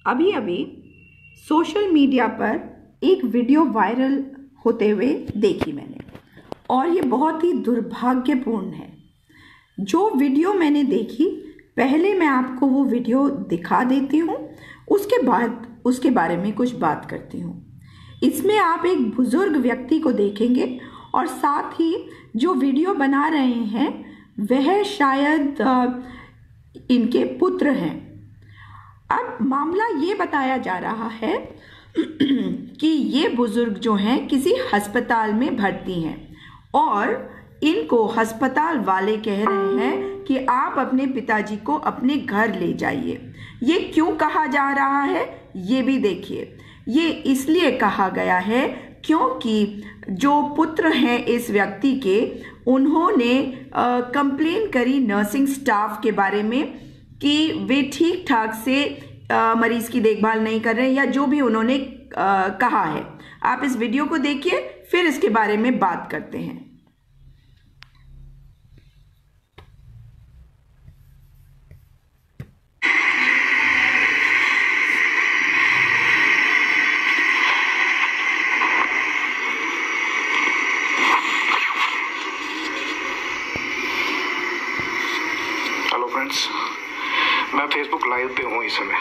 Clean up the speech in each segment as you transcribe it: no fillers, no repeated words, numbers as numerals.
अभी अभी social media पर एक वीडियो वायरल होते हुए देखी मैंने, और ये बहुत ही दुर्भाग्यपूर्ण है। जो वीडियो मैंने देखी, पहले मैं आपको वो वीडियो दिखा देती हूँ, उसके बाद उसके बारे में कुछ बात करती हूँ। इसमें आप एक बुजुर्ग व्यक्ति को देखेंगे और साथ ही जो वीडियो बना रहे हैं वह शायद इनके पुत्र हैं। अब मामला ये बताया जा रहा है कि ये बुजुर्ग जो हैं किसी अस्पताल में भर्ती हैं और इनको अस्पताल वाले कह रहे हैं कि आप अपने पिताजी को अपने घर ले जाइए। ये क्यों कहा जा रहा है ये भी देखिए। ये इसलिए कहा गया है क्योंकि जो पुत्र हैं इस व्यक्ति के, उन्होंने कंप्लेन करी नर्सिंग स्टाफ के बारे में कि वे ठीक ठाक से मरीज की देखभाल नहीं कर रहे, या जो भी उन्होंने कहा है। आप इस वीडियो को देखिए, फिर इसके बारे में बात करते हैं। हेलो फ्रेंड्स, मैं फेसबुक लाइव पे हूँ इस समय।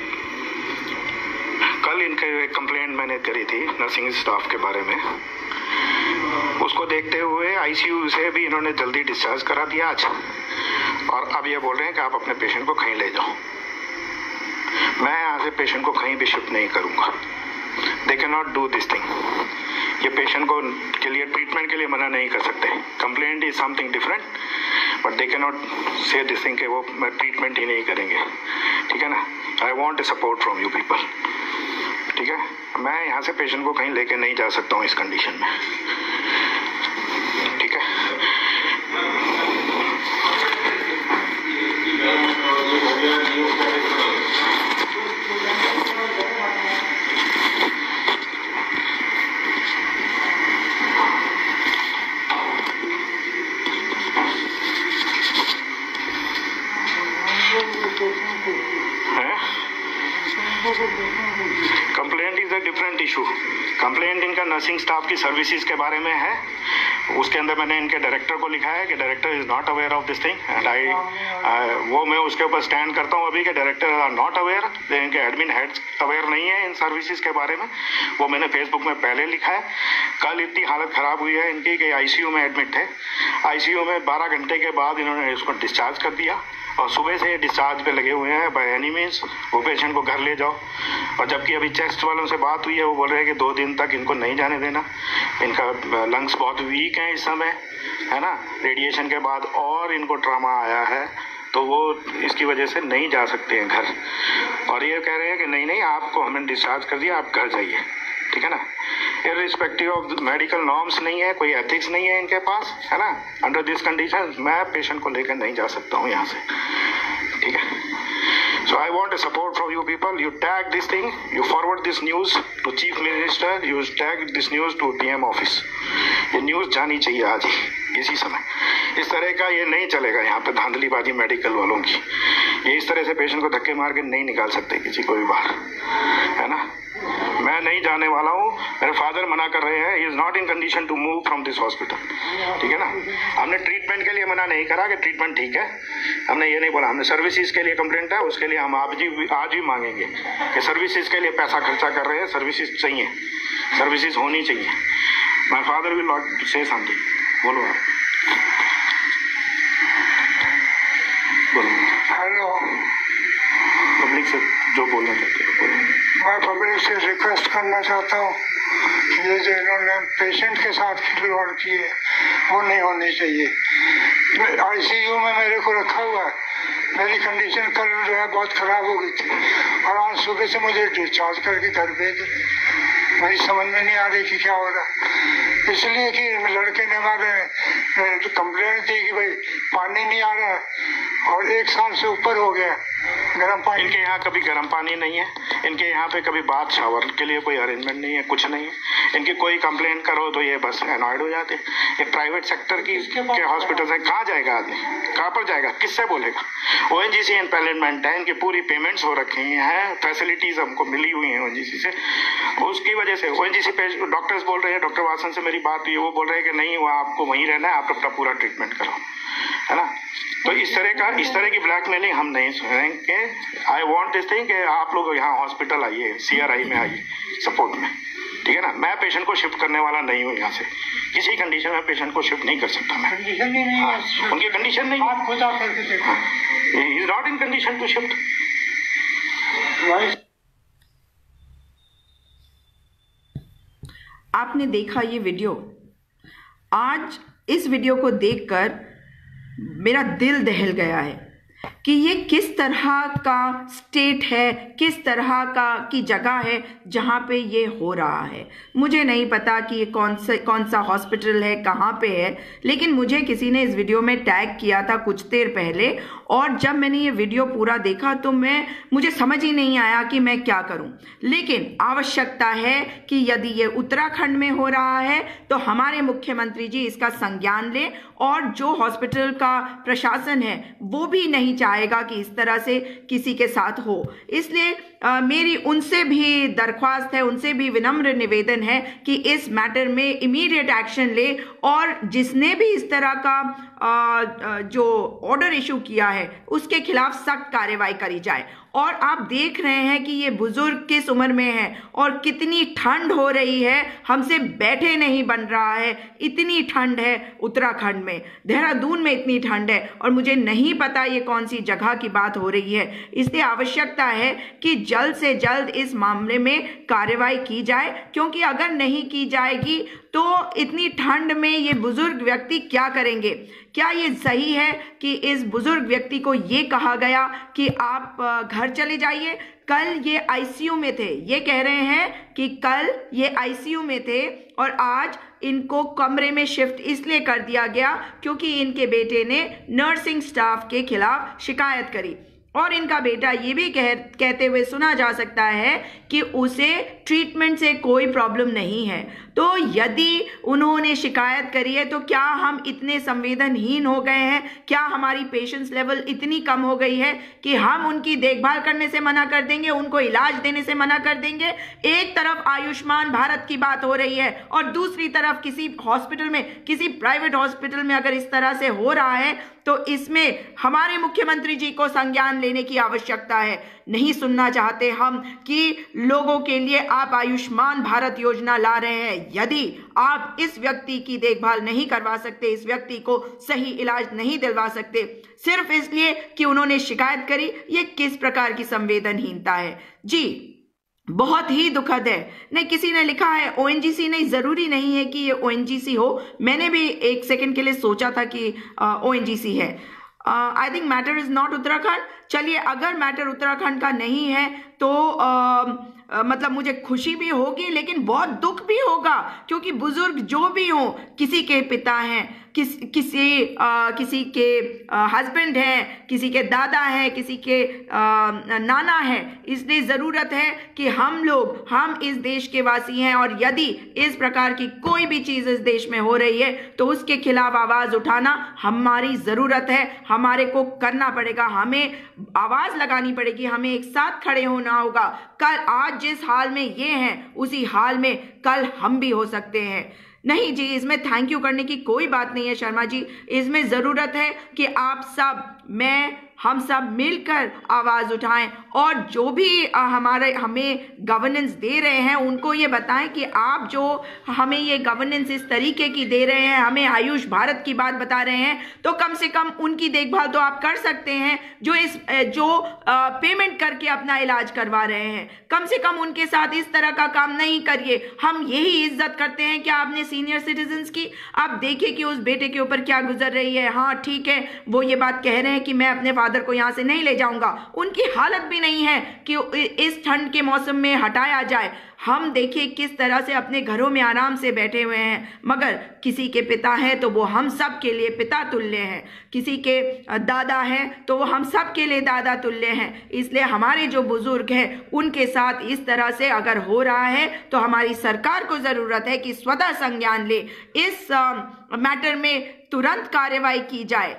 कल इनके कंप्लेंट मैंने करी थी नर्सिंग स्टाफ के बारे में। उसको देखते हुए आईसीयू से भी इन्होंने जल्दी डिस्चार्ज करा दिया आज, और अब ये बोल रहे हैं कि आप अपने पेशेंट को कहीं ले जाओ। मैं यहाँ से पेशेंट को कहीं भी शिफ्ट नहीं करूँगा। They can not do this thing. ये पेशेंट को के लिए ट्रीटमेंट के लिए मना नहीं कर सकते। Complaint is something different, but they can not say this thing कि वो ट्रीटमेंट ही नहीं करेंगे। ठीक है ना? I want a support from you people. ठीक है, मैं यहाँ से पेशेंट को कहीं लेके नहीं जा सकता हूँ इस कंडीशन में। ठीक है, complaint is a different issue. Complaint इनका नर्सिंग स्टाफ की सर्विसेज के बारे में है। उसके अंदर मैंने इनके डायरेक्टर को लिखा है कि director is not aware of this thing, and वो मैं उसके ऊपर स्टैंड करता हूँ अभी कि डायरेक्टर आर नॉट अवेयर, इनके एडमिन हेड्स अवेयर नहीं है इन सर्विसेज के बारे में। वो मैंने फेसबुक में पहले लिखा है। कल इतनी हालत ख़राब हुई है इनकी कि आईसीयू में एडमिट है। आईसीयू में 12 घंटे के बाद इन्होंने इसको डिस्चार्ज कर दिया, और सुबह से डिस्चार्ज पे लगे हुए हैं बाय एनी मीन्स, वो पेशेंट को घर ले जाओ। और जबकि अभी चेस्ट वालों से बात हुई है, वो बोल रहे हैं कि 2 दिन तक इनको नहीं जाने देना। इनका लंग्स बहुत वीक हैं इस समय, है ना, रेडिएशन के बाद, और इनको ट्रामा आया है, तो वो इसकी वजह से नहीं जा सकते हैं घर। और ये कह रहे हैं कि नहीं नहीं, आपको हमने डिस्चार्ज कर दिया, आप घर जाइए। ठीक है ना? इर्रिस्पेक्टिव ऑफ मेडिकल नॉर्म्स नहीं है, कोई एथिक्स नहीं है इनके पास, है ना। अंडर दिस कंडीशन मैं पेशेंट को लेकर नहीं जा सकता हूँ यहाँ से। ठीक है, so I want a support from you people. You tag this thing, you forward this news to Chief Minister, you tag this news to DM office. ये न्यूज़ जानी चाहिए आज ही, इसी समय। इस तरह का ये नहीं चलेगा यहाँ पे धांधलीबाजी मेडिकल वालों की। ये इस तरह से पेशेंट को धक्के मार के नहीं निकाल सकते किसी को भी बाहर, है ना। मैं नहीं जाने वाला हूँ, मेरे फादर मना कर रहे हैं। He is not in condition to move from this hospital. ठीक है ना? हमने ट्रीटमेंट के लिए मना नहीं करा कि ट्रीटमेंट ठीक है, हमने ये नहीं बोला। हमने सर्विसेज के लिए कंप्लेंट है, उसके लिए हम आज भी मांगेंगे कि सर्विसेज के लिए पैसा खर्चा कर रहे हैं, सर्विसेज चाहिए, सर्विसेज होनी चाहिए। My father will not say something. बोलो आप, बोलो। हेलो, पब्लिक से जो बोलना चाहते हैं बोलो। मैं पब्लिक से रिक्वेस्ट करना चाहता हूँ, ये जो इन्होंने पेशेंट के साथ खिलवाड़ की है वो नहीं होनी चाहिए। आईसीयू में मेरे को रखा हुआ है। मेरी कंडीशन कल जो है बहुत ख़राब हो गई थी, और आज सुबह से मुझे डिस्चार्ज करके घर भेज दिया। मेरी समझ में नहीं आ रही कि क्या हो रहा है। इसलिए कि लड़के ने हमारे कंप्लेंट दी कि भाई पानी नहीं आ रहा है और 1 साल से ऊपर हो गया गर्म पानी। इनके यहाँ कभी गर्म पानी नहीं है, इनके यहाँ पे कभी बाथ शावर के लिए कोई अरेंजमेंट नहीं है, कुछ नहीं है। इनकी कोई कंप्लेंट करो तो ये बस अनॉयड हो जाते। ये प्राइवेट सेक्टर की के हॉस्पिटल से कहाँ जाएगा आदमी, कहाँ पर जाएगा, किससे बोलेगा। ONGC एम्पैनलमेंट है, इनकी पूरी पेमेंट्स हो रखी हैं, फैसिलिटीज हमको मिली हुई हैं ONGC से। उसकी वजह से ONGC पे डॉक्टर्स बोल रहे हैं, डॉक्टर वासन से मेरी बात हुई, वो बोल रहे हैं कि नहीं वहाँ आपको वहीं रहना है, आप अपना पूरा ट्रीटमेंट करो, है ना। तो इस तरह की ब्लैकमेलिंग हम नहीं सुनेंगे। आई वांट दिस थिंग कि आप लोग यहाँ हॉस्पिटल आइए, CRI में आइए सपोर्ट में, ठीक है ना। मैं पेशेंट को शिफ्ट करने वाला नहीं हूँ यहाँ से, किसी कंडीशन में पेशेंट को शिफ्ट नहीं कर सकता मैं। कंडीशन ही नहीं है, उनकी कंडीशन नहीं, आप खुद आकर के देखो, he is not in condition to shift. आपने देखा ये वीडियो। आज इस वीडियो को देखकर मेरा दिल दहल गया है कि ये किस तरह का स्टेट है, किस तरह की जगह है जहाँ पे ये हो रहा है। मुझे नहीं पता कि ये कौन सा हॉस्पिटल है, कहाँ पे है, लेकिन मुझे किसी ने इस वीडियो में टैग किया था कुछ देर पहले, और जब मैंने ये वीडियो पूरा देखा तो मुझे समझ ही नहीं आया कि मैं क्या करूं। लेकिन आवश्यकता है कि यदि ये उत्तराखंड में हो रहा है तो हमारे मुख्यमंत्री जी इसका संज्ञान लें, और जो हॉस्पिटल का प्रशासन है वो भी नहीं चाहेगा कि इस तरह से किसी के साथ हो। इसलिए मेरी उनसे भी दरख्वास्त है, उनसे भी विनम्र निवेदन है कि इस मैटर में इमीडिएट एक्शन ले, और जिसने भी इस तरह का जो ऑर्डर इशू किया है उसके खिलाफ सख्त कार्रवाई करी जाए। और आप देख रहे हैं कि ये बुजुर्ग किस उम्र में है और कितनी ठंड हो रही है, हमसे बैठे नहीं बन रहा है, इतनी ठंड है उत्तराखंड में, देहरादून में इतनी ठंड है, और मुझे नहीं पता ये कौन सी जगह की बात हो रही है। इसलिए आवश्यकता है कि जल्द से जल्द इस मामले में कार्रवाई की जाए, क्योंकि अगर नहीं की जाएगी तो इतनी ठंड में ये बुजुर्ग व्यक्ति क्या करेंगे। क्या ये सही है कि इस बुजुर्ग व्यक्ति को ये कहा गया कि आप घर चले जाइए? कल ये ICU में थे, ये कह रहे हैं कि कल ये ICU में थे और आज इनको कमरे में शिफ्ट इसलिए कर दिया गया क्योंकि इनके बेटे ने नर्सिंग स्टाफ के खिलाफ शिकायत करी। और इनका बेटा ये भी कहते हुए सुना जा सकता है कि उसे ट्रीटमेंट से कोई प्रॉब्लम नहीं है। तो यदि उन्होंने शिकायत करी है तो क्या हम इतने संवेदनहीन हो गए हैं, क्या हमारी पेशेंस लेवल इतनी कम हो गई है कि हम उनकी देखभाल करने से मना कर देंगे, उनको इलाज देने से मना कर देंगे? एक तरफ आयुष्मान भारत की बात हो रही है और दूसरी तरफ किसी हॉस्पिटल में, किसी प्राइवेट हॉस्पिटल में अगर इस तरह से हो रहा है तो इसमें हमारे मुख्यमंत्री जी को संज्ञान लेने की आवश्यकता है। नहीं सुनना चाहते हम कि लोगों के लिए आप आयुष्मान भारत योजना ला रहे हैं, यदि आप इस व्यक्ति की देखभाल नहीं करवा सकते, इस व्यक्ति को सही इलाज नहीं दिलवा सकते सिर्फ इसलिए कि उन्होंने शिकायत करी, ये किस प्रकार की संवेदनहीनता है जी। बहुत ही दुखद है। नहीं, किसी ने लिखा है ONGC, नहीं, जरूरी नहीं है कि ये ONGC हो। मैंने भी एक सेकंड के लिए सोचा था कि ONGC है। I think matter is not Uttarakhand. चलिए, अगर मैटर उत्तराखंड का नहीं है तो मतलब मुझे खुशी भी होगी लेकिन बहुत दुख भी होगा, क्योंकि बुजुर्ग जो भी हो, किसी के पिता हैं, किसी के हस्बैंड हैं, किसी के दादा हैं, किसी के नाना हैं। इसलिए ज़रूरत है कि हम इस देश के वासी हैं और यदि इस प्रकार की कोई भी चीज़ इस देश में हो रही है तो उसके खिलाफ आवाज़ उठाना हमारी ज़रूरत है। हमारे को करना पड़ेगा, हमें आवाज़ लगानी पड़ेगी, हमें एक साथ खड़े होना होगा। कल आज जिस हाल में ये हैं उसी हाल में कल हम भी हो सकते हैं। नहीं जी, इसमें थैंक यू करने की कोई बात नहीं है शर्मा जी। इसमें ज़रूरत है कि आप सब, हम सब मिलकर आवाज़ उठाएं और जो भी हमें गवर्नेंस दे रहे हैं उनको ये बताएं कि आप जो हमें ये गवर्नेंस इस तरीके की दे रहे हैं, हमें आयुष भारत की बात बता रहे हैं, तो कम से कम उनकी देखभाल तो आप कर सकते हैं जो पेमेंट करके अपना इलाज करवा रहे हैं। कम से कम उनके साथ इस तरह का काम नहीं करिए। हम यही इज्जत करते हैं कि आपने सीनियर सिटीजन्स की। आप देखिए कि उस बेटे के ऊपर क्या गुजर रही है। हाँ ठीक है, वो ये बात कह रहे हैं कि मैं अपने फादर को यहाँ से नहीं ले जाऊंगा। उनकी हालत भी नहीं है कि इस ठंड के मौसम में हटाया जाए। हम देखिए किस तरह से अपने घरों में आराम से बैठे हुए हैं, मगर किसी के पिता हैं तो वो हम सब के लिए पिता तुल्य हैं, किसी के दादा हैं तो वो हम सब के लिए दादा तुल्य हैं। इसलिए हमारे जो बुजुर्ग हैं उनके साथ इस तरह से अगर हो रहा है तो हमारी सरकार को ज़रूरत है कि स्वतः संज्ञान ले, इस मैटर में तुरंत कार्रवाई की जाए।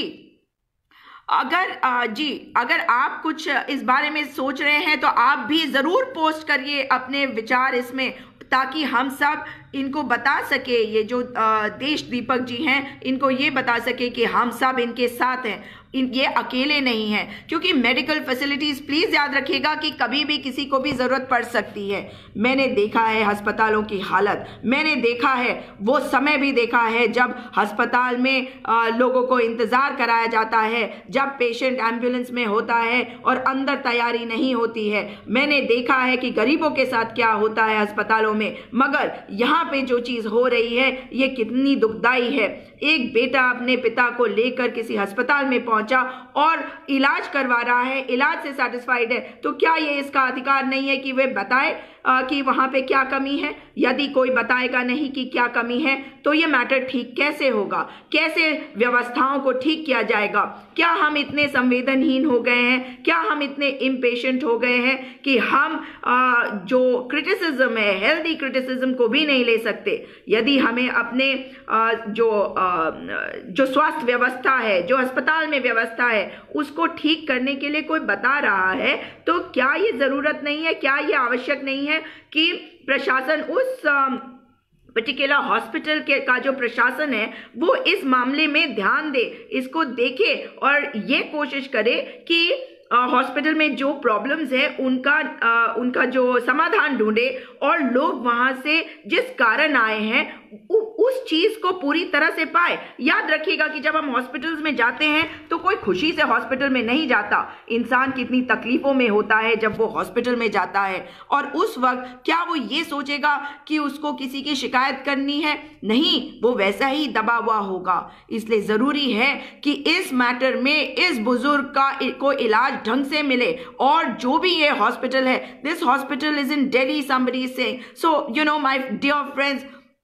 अगर आप कुछ इस बारे में सोच रहे हैं तो आप भी ज़रूर पोस्ट करिए अपने विचार इसमें, ताकि हम सब इनको बता सके, ये जो देश दीपक जी हैं इनको ये बता सके कि हम सब इनके साथ हैं, ये अकेले नहीं हैं। क्योंकि मेडिकल फैसिलिटीज़, प्लीज़ याद रखिएगा कि कभी भी किसी को भी ज़रूरत पड़ सकती है। मैंने देखा है अस्पतालों की हालत, मैंने देखा है वो समय भी देखा है जब अस्पताल में लोगों को इंतज़ार कराया जाता है, जब पेशेंट एम्बुलेंस में होता है और अंदर तैयारी नहीं होती है। मैंने देखा है कि गरीबों के साथ क्या होता है अस्पतालों में, मगर यहाँ पे जो चीज़ हो रही है ये कितनी दुखदाई है। एक बेटा अपने पिता को लेकर किसी अस्पताल में पहुंचा और इलाज करवा रहा है, इलाज से सेटिस्फाइड है, तो क्या ये इसका अधिकार नहीं है कि वे बताए कि वहां पे क्या कमी है? यदि कोई बताएगा नहीं कि क्या कमी है तो ये मैटर ठीक कैसे होगा? कैसे व्यवस्थाओं को ठीक किया जाएगा? क्या हम इतने संवेदनहीन हो गए हैं? क्या हम इतने इम्पेशेंट हो गए हैं कि हम जो क्रिटिसिज्म है, हेल्दी क्रिटिसिज्म को भी नहीं ले सकते? यदि हमें अपने जो स्वास्थ्य व्यवस्था है, जो अस्पताल में व्यवस्था है, उसको ठीक करने के लिए कोई बता रहा है तो क्या ये जरूरत नहीं है, क्या ये आवश्यक नहीं है कि प्रशासन उस पर्टिकुलर हॉस्पिटल का जो प्रशासन है वो इस मामले में ध्यान दे, इसको देखे और ये कोशिश करे कि हॉस्पिटल में जो प्रॉब्लम्स है उनका जो समाधान ढूंढे और लोग वहां से जिस कारण आए हैं उस चीज को पूरी तरह से पाए। याद रखिएगा कि जब हम हॉस्पिटल्स में जाते हैं तो कोई खुशी से हॉस्पिटल में नहीं जाता। इंसान कितनी तकलीफों में होता है जब वो हॉस्पिटल में जाता है, और उस वक्त क्या वो ये सोचेगा कि उसको किसी की शिकायत करनी है? नहीं, वो वैसा ही दबा हुआ होगा। इसलिए जरूरी है कि इस मैटर में इस बुजुर्ग को इलाज ढंग से मिले, और जो भी ये हॉस्पिटल है, this hospital is in Delhi, somebody is saying. So, my dear friends,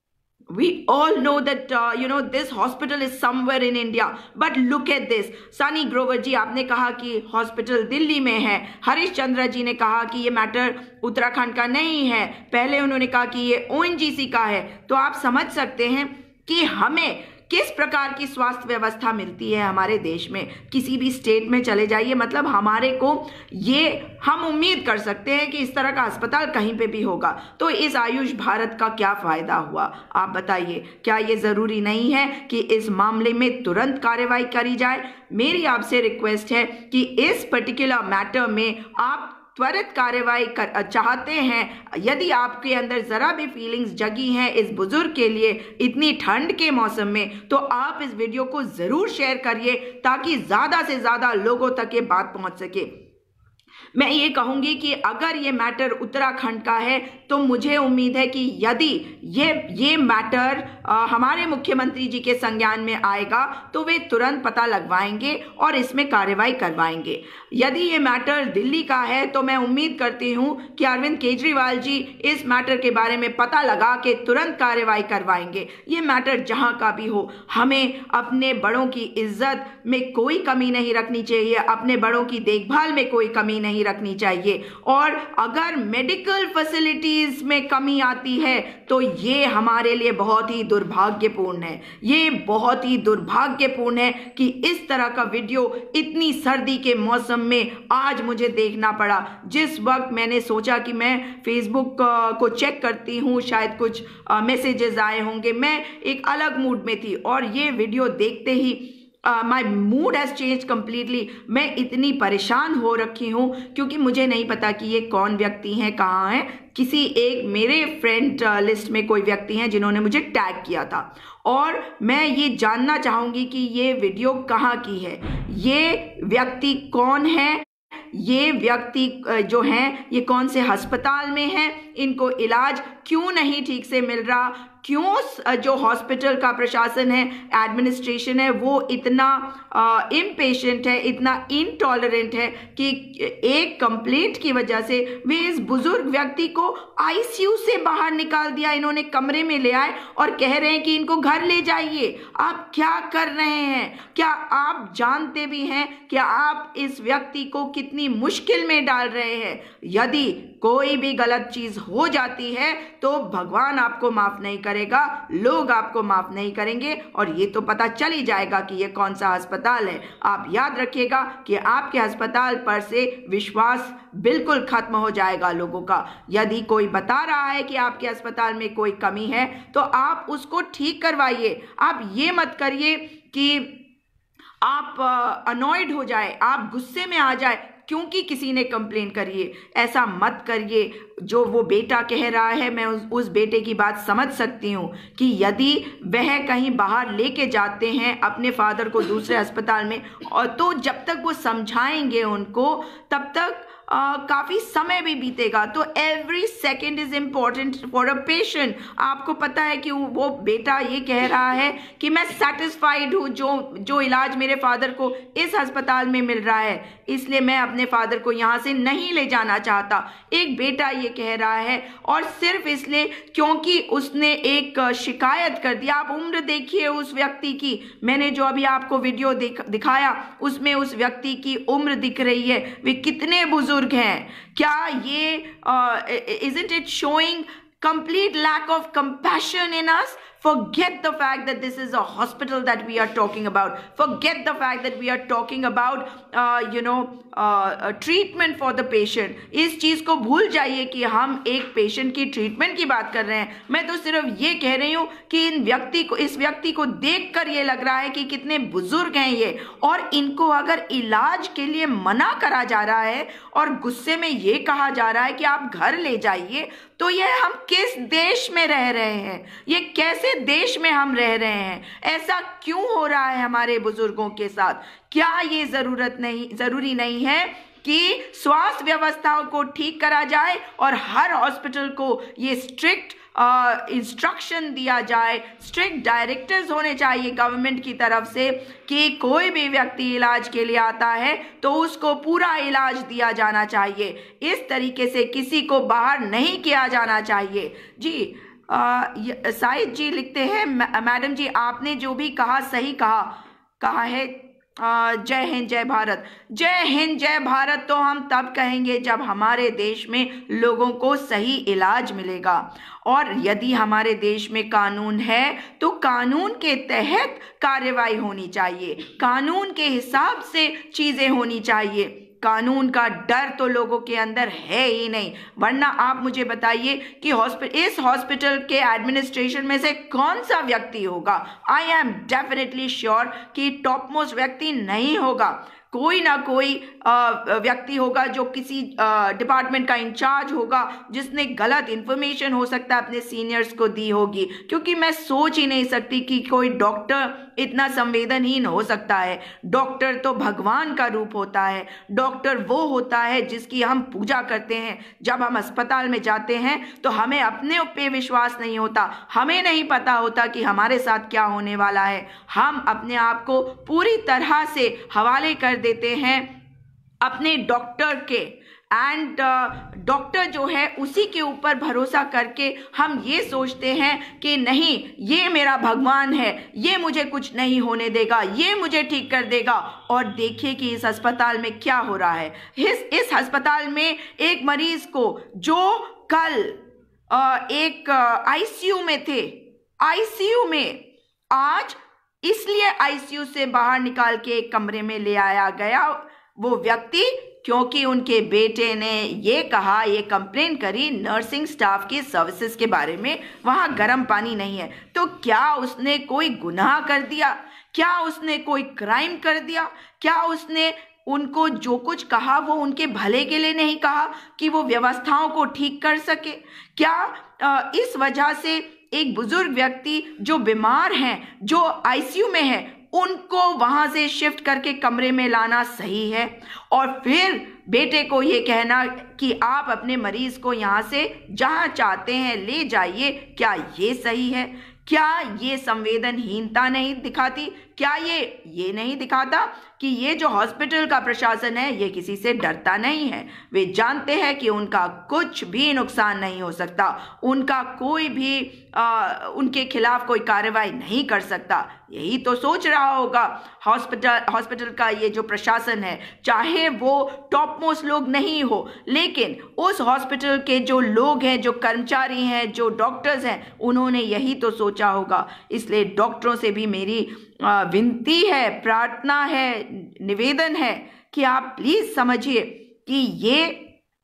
we all know that this hospital is somewhere in India, but look at this. Sunny Grover ji, आपने कहा कि हॉस्पिटल दिल्ली में है। हरीश चंद्र जी ने कहा कि ये मैटर उत्तराखंड का नहीं है, पहले उन्होंने कहा कि ये ONGC का है। तो आप समझ सकते हैं कि हमें किस प्रकार की स्वास्थ्य व्यवस्था मिलती है हमारे देश में। किसी भी स्टेट में चले जाइए, मतलब हमारे को ये हम उम्मीद कर सकते हैं कि इस तरह का अस्पताल कहीं पे भी होगा। तो इस आयुष भारत का क्या फायदा हुआ? आप बताइए, क्या ये जरूरी नहीं है कि इस मामले में तुरंत कार्रवाई करी जाए? मेरी आपसे रिक्वेस्ट है कि इस पर्टिकुलर मैटर में आप त्वरित कार्रवाई चाहते हैं। यदि आपके अंदर जरा भी फीलिंग्स जगी हैं इस बुजुर्ग के लिए इतनी ठंड के मौसम में, तो आप इस वीडियो को जरूर शेयर करिए ताकि ज्यादा से ज्यादा लोगों तक ये बात पहुंच सके। मैं ये कहूंगी कि अगर ये मैटर उत्तराखंड का है तो मुझे उम्मीद है कि यदि ये मैटर हमारे मुख्यमंत्री जी के संज्ञान में आएगा तो वे तुरंत पता लगवाएंगे और इसमें कार्रवाई करवाएंगे। यदि ये मैटर दिल्ली का है तो मैं उम्मीद करती हूँ कि अरविंद केजरीवाल जी इस मैटर के बारे में पता लगा के तुरंत कार्रवाई करवाएंगे। ये मैटर जहाँ का भी हो, हमें अपने बड़ों की इज्जत में कोई कमी नहीं रखनी चाहिए, अपने बड़ों की देखभाल में कोई कमी नहीं रखनी चाहिए। और अगर मेडिकल फैसिलिटीज में कमी आती है तो ये हमारे लिए बहुत ही दुर्भाग्यपूर्ण है। ये बहुत ही दुर्भाग्यपूर्ण है कि इस तरह का वीडियो इतनी सर्दी के मौसम में आज मुझे देखना पड़ा। जिस वक्त मैंने सोचा कि मैं फेसबुक को चेक करती हूँ, शायद कुछ मैसेजेस आए होंगे, मैं एक अलग मूड में थी और ये वीडियो देखते ही my mood has change completely. मैं इतनी परेशान हो रखी हूँ क्योंकि मुझे नहीं पता कि ये कौन व्यक्ति हैं, कहाँ हैं। किसी एक मेरे फ्रेंड लिस्ट में कोई व्यक्ति हैं जिन्होंने मुझे टैग किया था और मैं ये जानना चाहूँगी कि ये वीडियो कहाँ की है, ये व्यक्ति कौन है, ये व्यक्ति जो हैं ये कौन से अस्पताल में हैं, इनको इलाज क्यों नहीं ठीक से मिल रहा, क्यों जो हॉस्पिटल का प्रशासन है, एडमिनिस्ट्रेशन है, वो इतना इम्पेशेंट है, इतना इनटॉलरेंट है कि एक कंप्लेंट की वजह से वे इस बुजुर्ग व्यक्ति को आईसीयू से बाहर निकाल दिया। इन्होंने कमरे में ले आए और कह रहे हैं कि इनको घर ले जाइए। आप क्या कर रहे हैं? क्या आप जानते भी हैं कि आप इस व्यक्ति को कितनी मुश्किल में डाल रहे हैं? यदि कोई भी गलत चीज हो जाती है तो भगवान आपको माफ नहीं करेगा, लोग आपको माफ नहीं करेंगे, और ये तो पता चल ही जाएगा कि ये कौन सा अस्पताल है। आप याद रखिएगा कि आपके अस्पताल पर से विश्वास बिल्कुल खत्म हो जाएगा लोगों का। यदि कोई बता रहा है कि आपके अस्पताल में कोई कमी है तो आप उसको ठीक करवाइए। आप ये मत करिए कि आप अनॉयड हो जाए, आप गुस्से में आ जाए क्योंकि किसी ने कंप्लेन करिए। ऐसा मत करिए। जो वो बेटा कह रहा है, मैं उस बेटे की बात समझ सकती हूँ कि यदि वह कहीं बाहर लेके जाते हैं अपने फादर को दूसरे अस्पताल में, और तो जब तक वो समझाएंगे उनको तब तक काफ़ी समय भी बीतेगा। तो every second is important for a patient. आपको पता है कि वो बेटा ये कह रहा है कि मैं सेटिस्फाइड हूँ जो इलाज मेरे फादर को इस अस्पताल में मिल रहा है, इसलिए मैं अपने फादर को यहाँ से नहीं ले जाना चाहता। एक बेटा ये कह रहा है, और सिर्फ इसलिए क्योंकि उसने एक शिकायत कर दिया। आप उम्र देखिए उस व्यक्ति की, मैंने जो अभी आपको वीडियो दिखाया उसमें उस व्यक्ति की उम्र दिख रही है, वे कितने बुजुर्ग हैं। क्या ये isn't it showing complete lack of compassion in us? Forget the fact that this is a hospital that we are talking about. Forget the fact that we are talking about treatment for the patient. इस चीज को भूल जाइए कि हम एक patient की treatment की बात कर रहे हैं। मैं तो सिर्फ ये कह रही हूँ कि इस व्यक्ति को देखकर ये लग रहा है कि कितने बुजुर्ग हैं ये, और इनको अगर इलाज के लिए मना करा जा रहा है और गुस्से में ये कहा जा रहा है कि आप घर ले जाइए, तो ये हम किस देश में रह रहे हैं? ये कैसे देश में हम रह रहे हैं? ऐसा क्यों हो रहा है हमारे बुजुर्गों के साथ? क्या ये जरूरी नहीं है कि स्वास्थ्य व्यवस्थाओं को ठीक करा जाए और हर हॉस्पिटल को ये स्ट्रिक्ट इंस्ट्रक्शन दिया जाए, स्ट्रिक्ट डायरेक्टिव्स होने चाहिए गवर्नमेंट की तरफ से कि कोई भी व्यक्ति इलाज के लिए आता है तो उसको पूरा इलाज दिया जाना चाहिए। इस तरीके से किसी को बाहर नहीं किया जाना चाहिए। जी साहिद जी लिखते हैं, मैडम जी आपने जो भी कहा सही कहा है। जय हिंद जय भारत। जय हिंद जय भारत तो हम तब कहेंगे जब हमारे देश में लोगों को सही इलाज मिलेगा, और यदि हमारे देश में कानून है तो कानून के तहत कार्रवाई होनी चाहिए, कानून के हिसाब से चीजें होनी चाहिए। कानून का डर तो लोगों के अंदर है ही नहीं, वरना आप मुझे बताइए कि इस हॉस्पिटल के एडमिनिस्ट्रेशन में से कौन सा व्यक्ति होगा? आई एम डेफिनेटली श्योर कि टॉप मोस्ट व्यक्ति नहीं होगा, कोई ना कोई व्यक्ति होगा जो किसी डिपार्टमेंट का इंचार्ज होगा, जिसने गलत इंफॉर्मेशन हो सकता है अपने सीनियर्स को दी होगी। क्योंकि मैं सोच ही नहीं सकती कि कोई डॉक्टर इतना संवेदनहीन हो सकता है। डॉक्टर तो भगवान का रूप होता है, डॉक्टर वो होता है जिसकी हम पूजा करते हैं। जब हम अस्पताल में जाते हैं तो हमें अपने पे विश्वास नहीं होता, हमें नहीं पता होता कि हमारे साथ क्या होने वाला है। हम अपने आप को पूरी तरह से हवाले कर देते हैं अपने डॉक्टर के, एंड डॉक्टर जो है उसी के ऊपर भरोसा करके हम ये सोचते हैं कि नहीं ये मेरा भगवान है, ये मुझे कुछ नहीं होने देगा, ये मुझे ठीक कर देगा। और देखिए कि इस अस्पताल में क्या हो रहा है। इस अस्पताल में एक मरीज को जो कल एक आईसीयू में थे, आईसीयू में आज इसलिए आईसीयू से बाहर निकाल के एक कमरे में ले आया गया वो व्यक्ति, क्योंकि उनके बेटे ने ये कहा, ये कंप्लेन करी नर्सिंग स्टाफ की सर्विसेज के बारे में, वहाँ गर्म पानी नहीं है। तो क्या उसने कोई गुनाह कर दिया? क्या उसने कोई क्राइम कर दिया? क्या उसने उनको जो कुछ कहा वो उनके भले के लिए नहीं कहा कि वो व्यवस्थाओं को ठीक कर सके? क्या इस वजह से एक बुजुर्ग व्यक्ति जो बीमार हैं, जो आईसीयू में है, उनको वहां से शिफ्ट करके कमरे में लाना सही है? और फिर बेटे को ये कहना कि आप अपने मरीज को यहाँ से जहाँ चाहते हैं ले जाइए, क्या ये सही है? क्या ये संवेदनहीनता नहीं दिखाती? क्या ये नहीं दिखाता कि ये जो हॉस्पिटल का प्रशासन है ये किसी से डरता नहीं है? वे जानते हैं कि उनका कुछ भी नुकसान नहीं हो सकता, उनका कोई भी उनके खिलाफ कोई कार्रवाई नहीं कर सकता। यही तो सोच रहा होगा हॉस्पिटल का ये जो प्रशासन है, चाहे वो टॉप मोस्ट लोग नहीं हो, लेकिन उस हॉस्पिटल के जो लोग हैं, जो कर्मचारी हैं, जो डॉक्टर्स हैं, उन्होंने यही तो सोचा होगा। इसलिए डॉक्टरों से भी मेरी विनती है, प्रार्थना है, निवेदन है कि आप प्लीज समझिए कि ये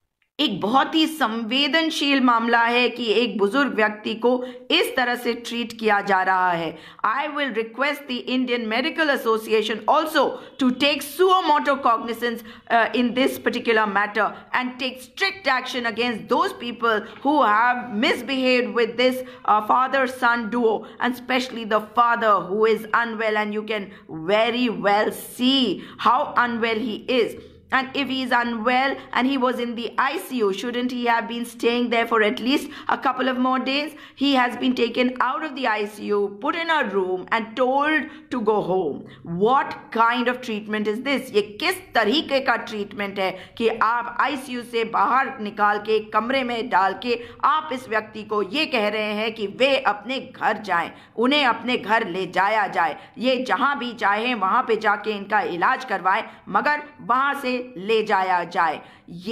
एक बहुत ही संवेदनशील मामला है कि एक बुजुर्ग व्यक्ति को इस तरह से ट्रीट किया जा रहा है। I will request the Indian Medical Association also to take suo motu cognizance in this particular matter and take strict action against those people who have misbehaved with this father-son duo, and especially the father who is unwell, and you can very well see how unwell he is. And if he is unwell and he was in the ICU, shouldn't he have been staying there for at least a couple of more days? He has been taken out of the ICU, put in a room and told to go home. What kind of treatment is this? ये किस तरीके का treatment है कि आप ICU से बाहर निकाल के कमरे में डाल के आप इस व्यक्ति को ये कह रहे हैं कि वे अपने घर जाएं, उन्हें अपने घर ले जाया जाए, ये जहां भी चाहें वहां पे जाके इनका इलाज करवाएं, मगर वहां से ले जाया जाए।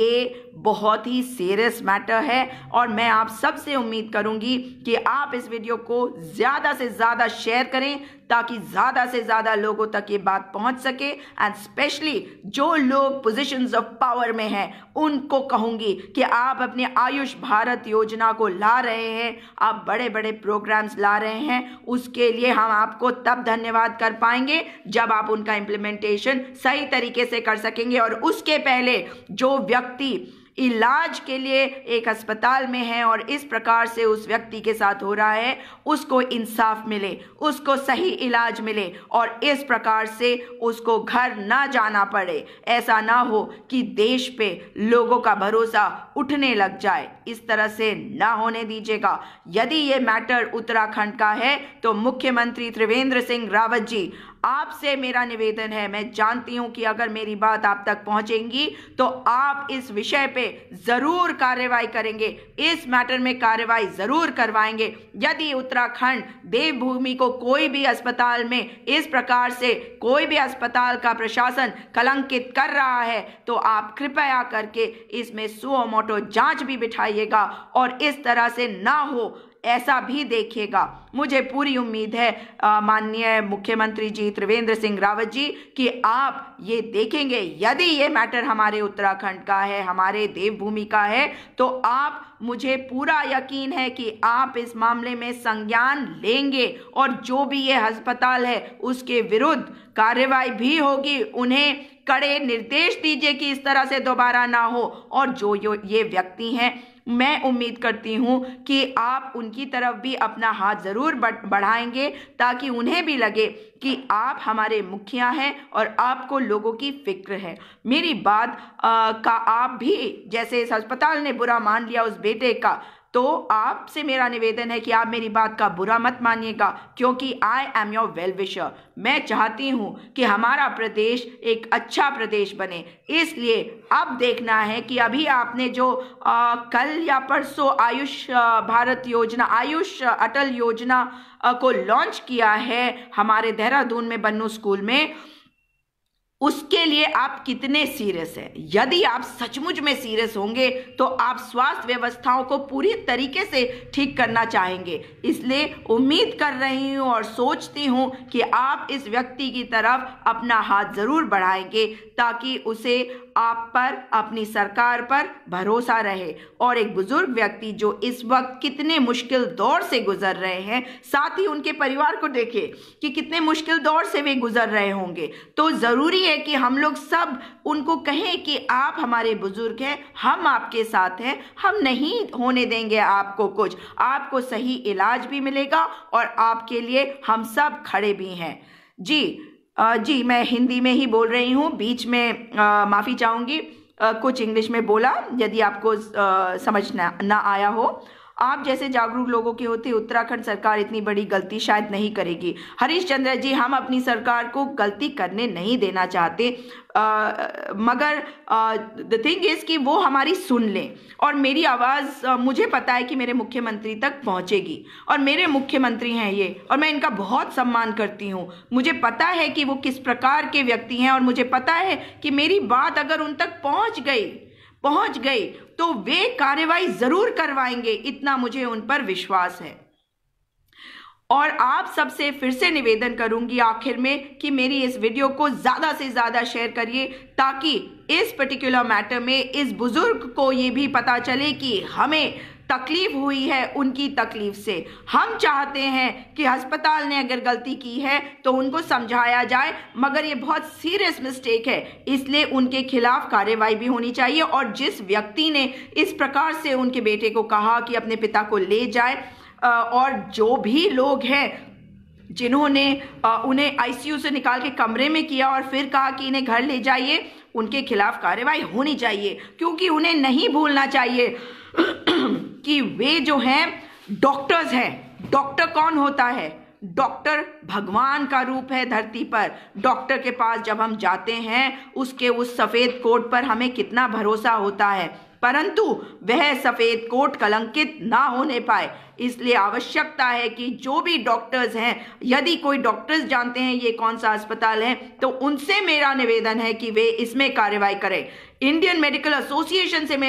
ये बहुत ही सीरियस मैटर है और मैं आप सबसे उम्मीद करूंगी कि आप इस वीडियो को ज़्यादा से ज़्यादा शेयर करें ताकि ज़्यादा से ज़्यादा लोगों तक ये बात पहुंच सके। एंड स्पेशली जो लोग पोजीशंस ऑफ पावर में हैं उनको कहूंगी कि आप अपने आयुष भारत योजना को ला रहे हैं, आप बड़े बड़े प्रोग्राम्स ला रहे हैं, उसके लिए हम आपको तब धन्यवाद कर पाएंगे जब आप उनका इम्प्लीमेंटेशन सही तरीके से कर सकेंगे। और उसके पहले जो व्यक्ति इलाज के लिए एक अस्पताल में है और इस प्रकार से उस व्यक्ति के साथ हो रहा है, उसको इंसाफ मिले, उसको सही इलाज मिले और इस प्रकार से उसको घर ना जाना पड़े। ऐसा ना हो कि देश पे लोगों का भरोसा उठने लग जाए, इस तरह से ना होने दीजिएगा। यदि ये मैटर उत्तराखंड का है तो मुख्यमंत्री त्रिवेंद्र सिंह रावत जी, आपसे मेरा निवेदन है, मैं जानती हूं कि अगर मेरी बात आप तक पहुंचेगी तो आप इस विषय पे जरूर कार्रवाई करेंगे, इस मैटर में कार्रवाई जरूर करवाएंगे। यदि उत्तराखंड देवभूमि को कोई भी अस्पताल में इस प्रकार से कोई भी अस्पताल का प्रशासन कलंकित कर रहा है तो आप कृपया करके इसमें suo motu जांच भी बिठाइएगा और इस तरह से ना हो ऐसा भी देखिएगा। मुझे पूरी उम्मीद है माननीय मुख्यमंत्री जी त्रिवेंद्र सिंह रावत जी कि आप ये देखेंगे। यदि ये मैटर हमारे उत्तराखंड का है, हमारे देवभूमि का है, तो आप, मुझे पूरा यकीन है कि आप इस मामले में संज्ञान लेंगे और जो भी ये अस्पताल है उसके विरुद्ध कार्रवाई भी होगी। उन्हें कड़े निर्देश दीजिए कि इस तरह से दोबारा ना हो। और जो ये व्यक्ति हैं, मैं उम्मीद करती हूं कि आप उनकी तरफ भी अपना हाथ जरूर बढ़ाएंगे ताकि उन्हें भी लगे कि आप हमारे मुखिया हैं और आपको लोगों की फिक्र है। मेरी बात का आप भी, जैसे इस अस्पताल ने बुरा मान लिया उस बेटे का, तो आपसे मेरा निवेदन है कि आप मेरी बात का बुरा मत मानिएगा, क्योंकि I am your well wisher. मैं चाहती हूं कि हमारा प्रदेश एक अच्छा प्रदेश बने। इसलिए अब देखना है कि अभी आपने जो कल या परसों आयुष भारत योजना, आयुष अटल योजना को लॉन्च किया है हमारे देहरादून में बन्नू स्कूल में, उसके लिए आप कितने सीरियस हैं। यदि आप सचमुच में सीरियस होंगे तो आप स्वास्थ्य व्यवस्थाओं को पूरी तरीके से ठीक करना चाहेंगे। इसलिए उम्मीद कर रही हूं और सोचती हूं कि आप इस व्यक्ति की तरफ अपना हाथ जरूर बढ़ाएंगे ताकि उसे आप पर, अपनी सरकार पर भरोसा रहे। और एक बुजुर्ग व्यक्ति जो इस वक्त कितने मुश्किल दौर से गुजर रहे हैं, साथ ही उनके परिवार को देखें कि कितने मुश्किल दौर से वे गुजर रहे होंगे, तो जरूरी है कि हम लोग सब उनको कहें कि आप हमारे बुजुर्ग हैं, हम आपके साथ हैं, हम नहीं होने देंगे आपको कुछ, आपको सही इलाज भी मिलेगा और आपके लिए हम सब खड़े भी हैं। जी मैं हिंदी में ही बोल रही हूँ, बीच में माफ़ी चाहूँगी, कुछ इंग्लिश में बोला यदि आपको समझ ना आया हो। आप जैसे जागरूक लोगों के होते उत्तराखंड सरकार इतनी बड़ी गलती शायद नहीं करेगी। हरीश चंद्र जी, हम अपनी सरकार को गलती करने नहीं देना चाहते, मगर द थिंग इज कि वो हमारी सुन लें और मेरी आवाज़ मुझे पता है कि मेरे मुख्यमंत्री तक पहुंचेगी और मेरे मुख्यमंत्री हैं ये, और मैं इनका बहुत सम्मान करती हूँ। मुझे पता है कि वो किस प्रकार के व्यक्ति हैं और मुझे पता है कि मेरी बात अगर उन तक पहुंच गई तो वे कार्रवाई जरूर करवाएंगे, इतना मुझे उन पर विश्वास है। और आप सबसे फिर से निवेदन करूंगी आखिर में कि मेरी इस वीडियो को ज्यादा से ज्यादा शेयर करिए, ताकि इस पर्टिकुलर मैटर में इस बुजुर्ग को ये भी पता चले कि हमें तकलीफ हुई है उनकी तकलीफ से। हम चाहते हैं कि अस्पताल ने अगर गलती की है तो उनको समझाया जाए, मगर ये बहुत सीरियस मिस्टेक है, इसलिए उनके खिलाफ कार्रवाई भी होनी चाहिए। और जिस व्यक्ति ने इस प्रकार से उनके बेटे को कहा कि अपने पिता को ले जाए, और जो भी लोग हैं जिन्होंने उन्हें आईसीयू से निकाल के कमरे में किया और फिर कहा कि इन्हें घर ले जाइए, उनके खिलाफ कार्रवाई होनी चाहिए, क्योंकि उन्हें नहीं भूलना चाहिए कि वे जो हैं डॉक्टर्स हैं। डॉक्टर कौन होता है? डॉक्टर भगवान का रूप है धरती पर। डॉक्टर के पास जब हम जाते हैं उसके उस सफेद कोट पर हमें कितना भरोसा होता है, परंतु वह सफेद कोट कलंकित ना होने पाए, इसलिए आवश्यकता है कि जो भी डॉक्टर्स हैं, यदि कोई डॉक्टर्स जानते हैं ये कौन सा अस्पताल है, तो उनसे मेरा निवेदन है कि वे इसमें कार्रवाई करें। इंडियन मेडिकल एसोसिएशन से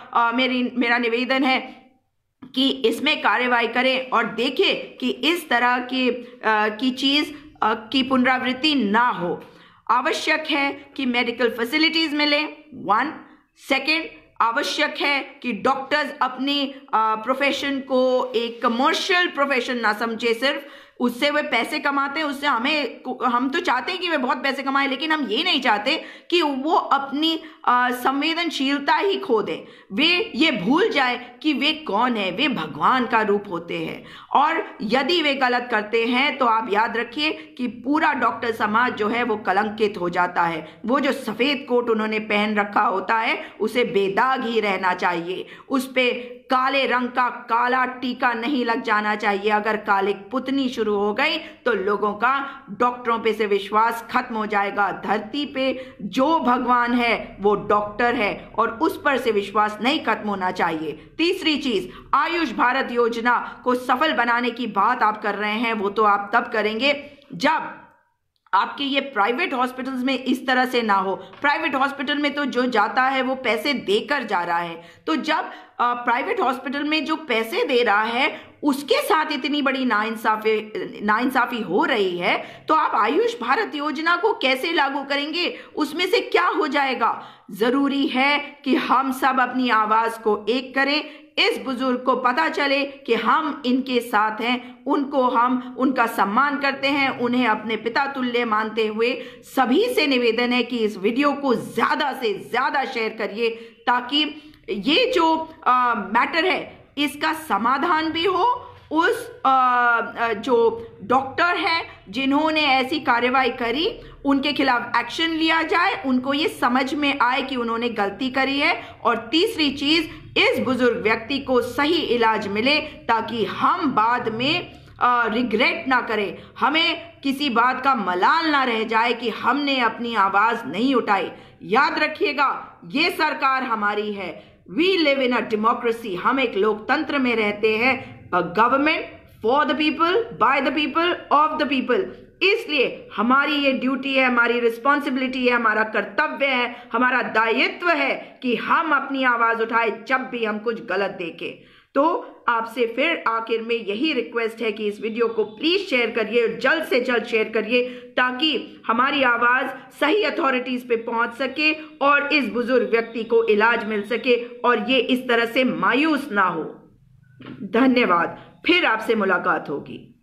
मेरा निवेदन है कि इसमें कार्रवाई करें और देखें कि इस तरह की चीज की पुनरावृत्ति ना हो। आवश्यक है कि मेडिकल फैसिलिटीज मिलें, 1। सेकेंड, आवश्यक है कि डॉक्टर्स अपनी प्रोफेशन को एक कमर्शियल प्रोफेशन ना समझे, सिर्फ उससे वे पैसे कमाते हैं, उससे हम तो चाहते हैं कि वे बहुत पैसे कमाएं, लेकिन हम ये नहीं चाहते कि वो अपनी संवेदनशीलता ही खो दें। वे ये भूल जाए कि वे कौन है, वे भगवान का रूप होते हैं। और यदि वे गलत करते हैं तो आप याद रखिए कि पूरा डॉक्टर समाज जो है वो कलंकित हो जाता है। वो जो सफेद कोट उन्होंने पहन रखा होता है उसे बेदाग ही रहना चाहिए, उस पे काले रंग का काला टीका नहीं लग जाना चाहिए। अगर काले पुतनी शुरू हो गई तो लोगों का डॉक्टरों पे से विश्वास खत्म हो जाएगा। धरती पे जो भगवान है वो डॉक्टर है और उस पर से विश्वास नहीं खत्म होना चाहिए। तीसरी चीज, आयुष भारत योजना को सफल बनाने की बात आप कर रहे हैं, वो तो आप तब करेंगे जब आपके ये प्राइवेट हॉस्पिटल्स में इस तरह से ना हो। प्राइवेट हॉस्पिटल में तो जो जाता है वो पैसे देकर जा रहा है, तो जब प्राइवेट हॉस्पिटल में जो पैसे दे रहा है उसके साथ इतनी बड़ी नाइंसाफी हो रही है, तो आप आयुष भारत योजना को कैसे लागू करेंगे? उसमें से क्या हो जाएगा? जरूरी है कि हम सब अपनी आवाज को एक करें, इस बुजुर्ग को पता चले कि हम इनके साथ हैं, हम उनका सम्मान करते हैं, उन्हें अपने पिता तुल्य मानते हुए सभी से निवेदन है कि इस वीडियो को ज्यादा से ज्यादा शेयर करिए, ताकि ये जो मैटर है इसका समाधान भी हो। उस जो डॉक्टर हैं जिन्होंने ऐसी कार्रवाई करी उनके खिलाफ एक्शन लिया जाए, उनको ये समझ में आए कि उन्होंने गलती करी है। और तीसरी चीज, इस बुजुर्ग व्यक्ति को सही इलाज मिले ताकि हम बाद में रिग्रेट ना करें, हमें किसी बात का मलाल ना रह जाए कि हमने अपनी आवाज नहीं उठाई। याद रखिएगा, ये सरकार हमारी है। We live in a democracy, हम एक लोकतंत्र में रहते हैं। A government for the people, by the people, of the people. इसलिए हमारी ये ड्यूटी है, हमारी रिस्पॉन्सिबिलिटी है, हमारा कर्तव्य है, हमारा दायित्व है कि हम अपनी आवाज उठाए जब भी हम कुछ गलत देखें। तो आपसे फिर आखिर में यही रिक्वेस्ट है कि इस वीडियो को प्लीज शेयर करिए, जल्द से जल्द शेयर करिए, ताकि हमारी आवाज सही अथॉरिटीज पे पहुंच सके और इस बुजुर्ग व्यक्ति को इलाज मिल सके और ये इस तरह से मायूस ना हो। धन्यवाद, फिर आपसे मुलाकात होगी।